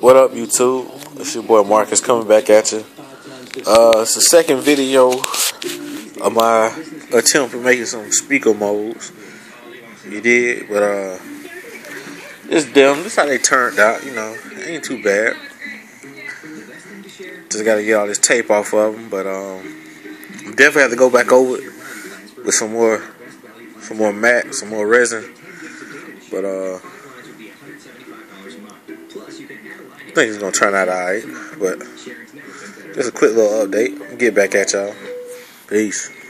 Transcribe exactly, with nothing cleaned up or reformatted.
What up, YouTube? It's your boy Marcus coming back at you. Uh, it's the second video of my attempt at making some speaker modes. You did, but uh, it's them. This how they turned out. You know, ain't too bad. Just gotta get all this tape off of them, but um, definitely have to go back over it with some more, some more matte, some more resin. But uh. I think it's gonna turn out alright, but just a quick little update. Get back at y'all. Peace.